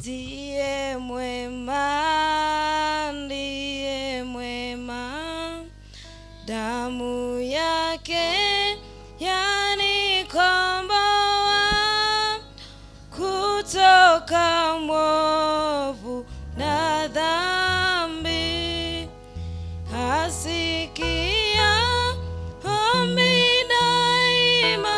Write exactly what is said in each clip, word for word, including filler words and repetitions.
ndiye mwema, ndiye mwema, damu yake yanikomboa kutoka mwovu na dhambi. Asikia ombi daima,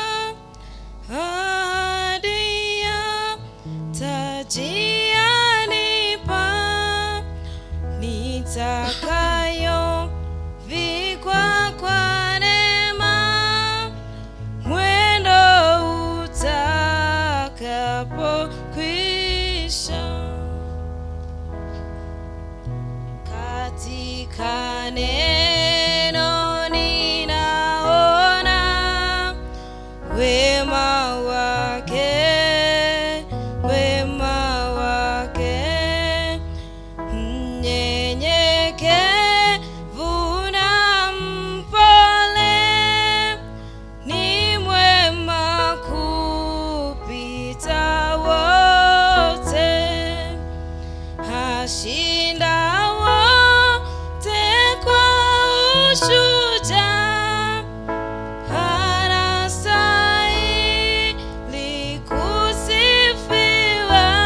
ahadi ya taji anipa, nitakayo vikwa kwa neema, mwendo utakapokwisha. Katika neno ninaona wema wake, wema wake, mnyenyekevu na mpole, ni mwema kupita wote, ashinda wote kwa ushujaa, anastahili kusifiwa.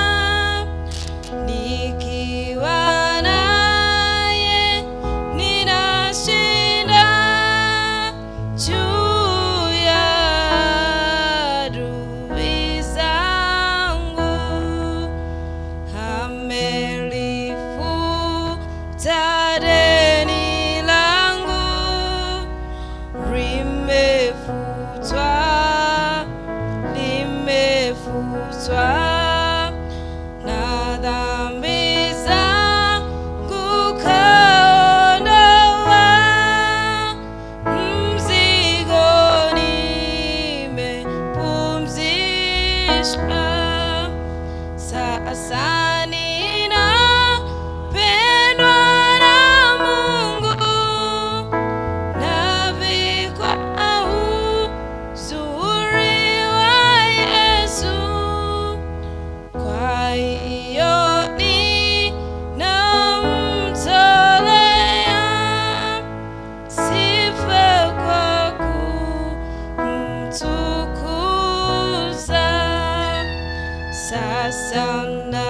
Nikiwa naye ninashinda juu ya adui zangu. Amelifuta deni langu, limefutwa, limefutwa, na dhambi zangu kaondoa, mzigo nimepumzishwa. Sasa ninapendwa na Mungu, navikwa uzuri wa Yesu. Kwa hiyo ninamtolea sifa kwa kumtukuza. Sasa